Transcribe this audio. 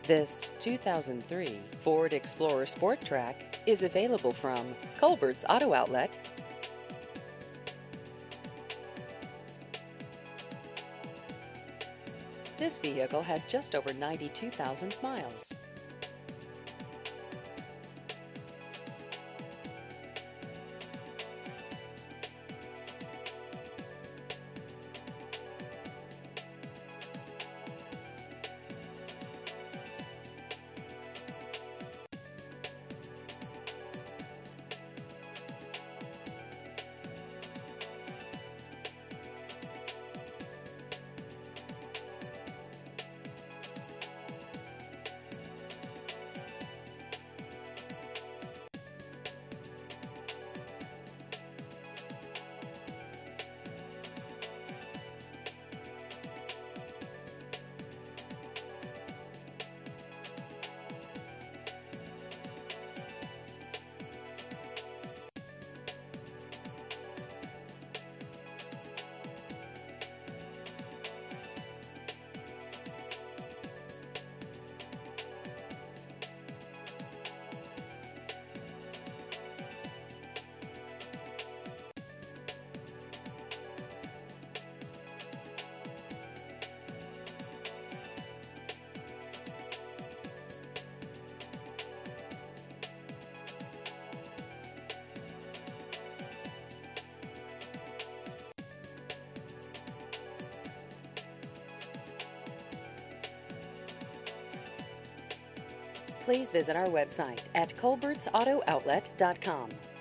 This 2003 Ford Explorer Sport Track is available from Colbert's Auto Outlet. This vehicle has just over 92,000 miles. Please visit our website at colbertsauto.outlet.com.